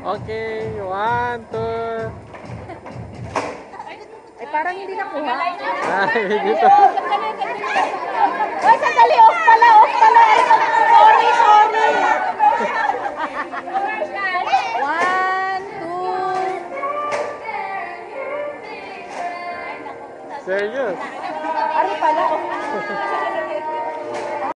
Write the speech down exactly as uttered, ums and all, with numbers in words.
Okay, one, two. Ay, parang hindi nakuha. Ay, dito. Ay, sandali. Off pala, off pala. Sorry, sorry. One, two. Serious. Ari pala, off.